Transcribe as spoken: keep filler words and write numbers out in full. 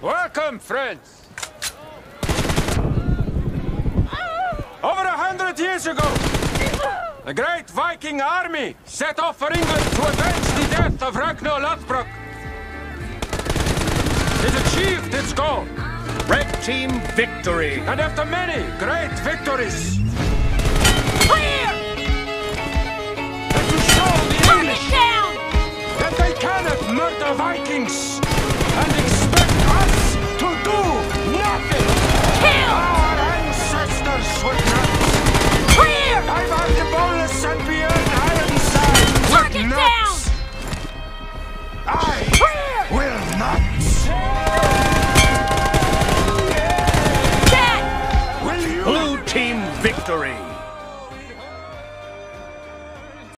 Welcome, friends. Over a hundred years ago, a great Viking army set off for England to avenge the death of Ragnar Lothbrok. It achieved its goal. Red team victory. And after many great victories, Clear! and to show the Turn English it down! that they cannot murder Vikings and expect us to do nothing. Kill! Our ancestors would not. Clear! I've